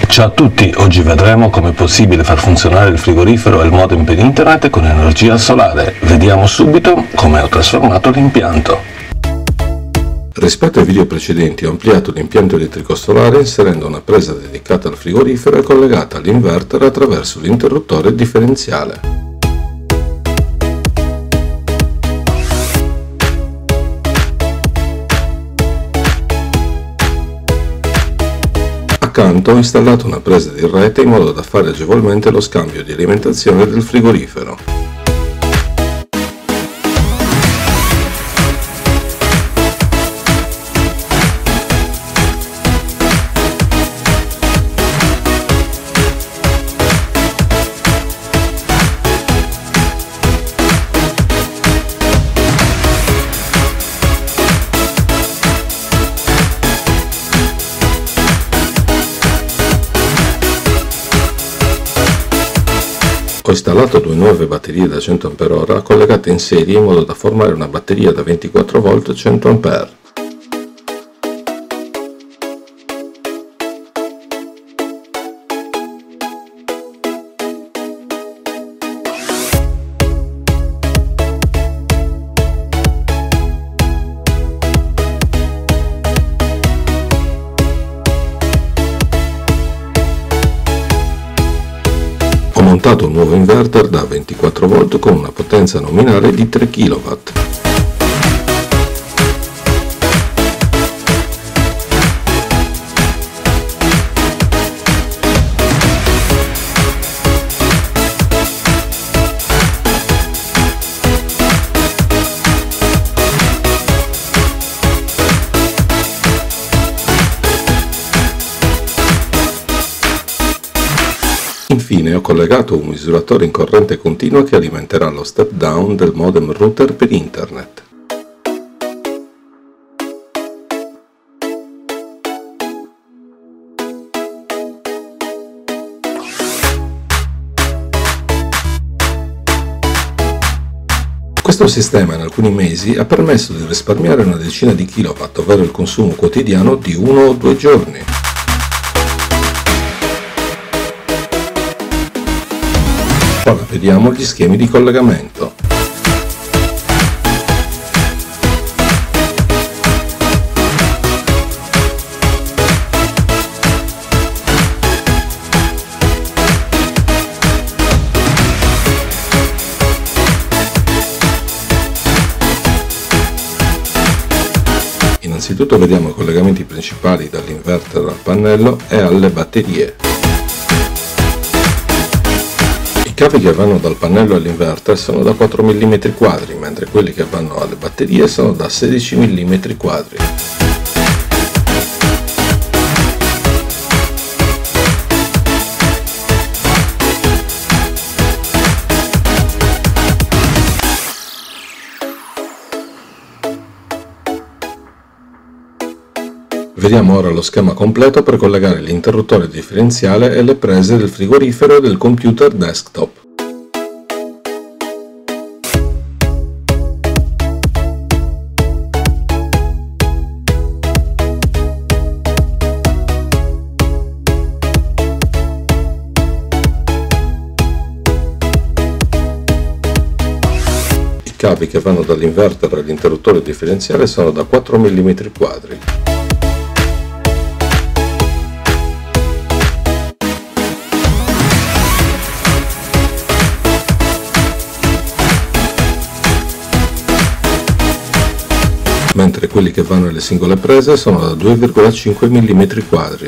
Ciao a tutti, oggi vedremo come è possibile far funzionare il frigorifero e il modem per internet con energia solare. Vediamo subito come ho trasformato l'impianto. Rispetto ai video precedenti ho ampliato l'impianto elettrico solare inserendo una presa dedicata al frigorifero e collegata all'inverter attraverso l'interruttore differenziale. Accanto ho installato una presa di rete in modo da fare agevolmente lo scambio di alimentazione del frigorifero. Ho installato due nuove batterie da 100 Ah collegate in serie in modo da formare una batteria da 24 V 100 A. Ho montato un nuovo inverter da 24 V con una potenza nominale di 3 kW. Infine ho collegato un misuratore in corrente continua che alimenterà lo step down del modem router per internet. Questo sistema in alcuni mesi ha permesso di risparmiare una decina di kilowatt, ovvero il consumo quotidiano di 1 o 2 giorni. Ora vediamo gli schemi di collegamento. Innanzitutto vediamo i collegamenti principali dall'inverter al pannello e alle batterie. I cavi che vanno dal pannello all'inverter sono da 4 mm quadri, mentre quelli che vanno alle batterie sono da 16 mm quadri. Vediamo ora lo schema completo per collegare l'interruttore differenziale e le prese del frigorifero e del computer desktop. I cavi che vanno dall'inverter all'interruttore differenziale sono da 4 mm quadri. Mentre quelli che vanno alle singole prese sono da 2,5 mm quadri.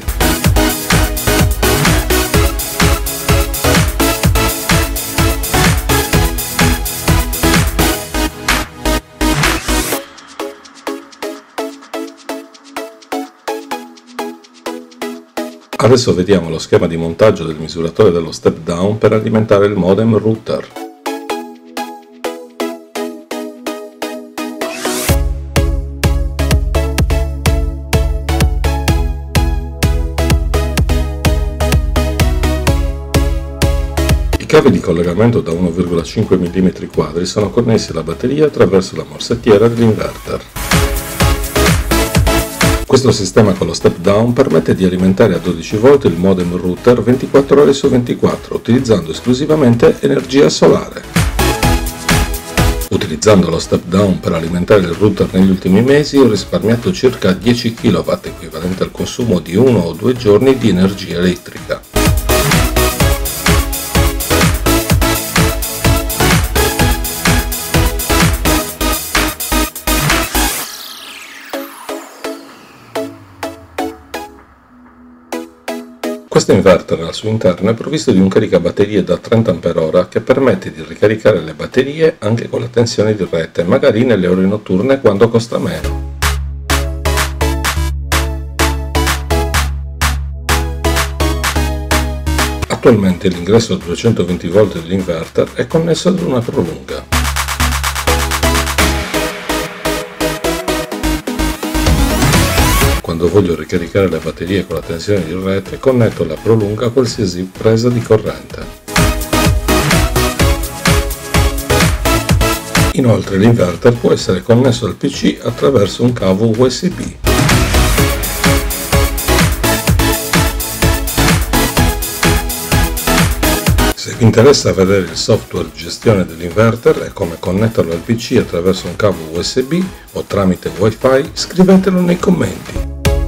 Adesso vediamo lo schema di montaggio del misuratore dello step down per alimentare il modem router. I cavi di collegamento da 1,5 mm quadri sono connessi alla batteria attraverso la morsettiera dell'inverter. Questo sistema con lo step down permette di alimentare a 12 volt il modem router 24 ore su 24, utilizzando esclusivamente energia solare. Utilizzando lo step down per alimentare il router negli ultimi mesi ho risparmiato circa 10 kW, equivalente al consumo di 1 o 2 giorni di energia elettrica. Questo inverter al suo interno è provvisto di un caricabatterie da 30 Ah che permette di ricaricare le batterie anche con la tensione di rete, magari nelle ore notturne quando costa meno. Attualmente l'ingresso a 220 volt dell'inverter è connesso ad una prolunga. Quando voglio ricaricare le batterie con la tensione di rete, connetto la prolunga a qualsiasi presa di corrente. Inoltre l'inverter può essere connesso al PC attraverso un cavo USB. Se vi interessa vedere il software di gestione dell'inverter e come connetterlo al PC attraverso un cavo USB o tramite Wi-Fi, scrivetelo nei commenti.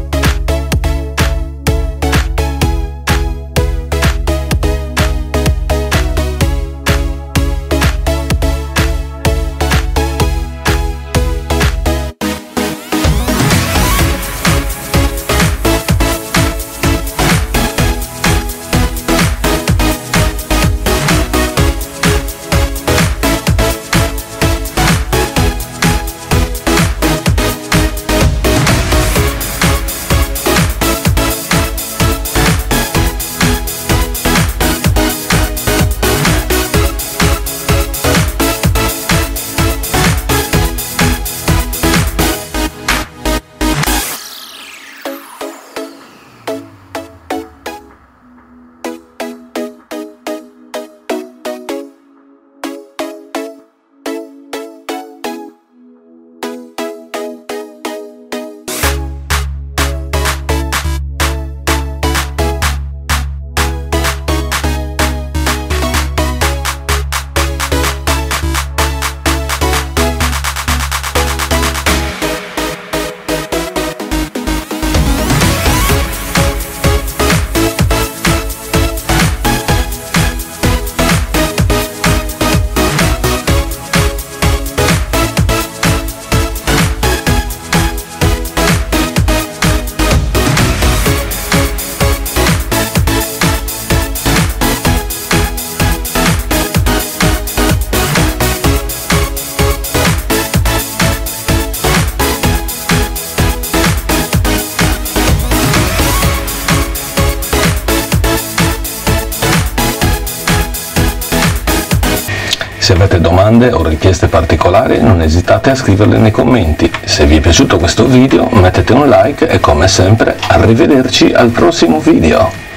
Se avete domande o richieste particolari non esitate a scriverle nei commenti. Se vi è piaciuto questo video mettete un like e come sempre arrivederci al prossimo video.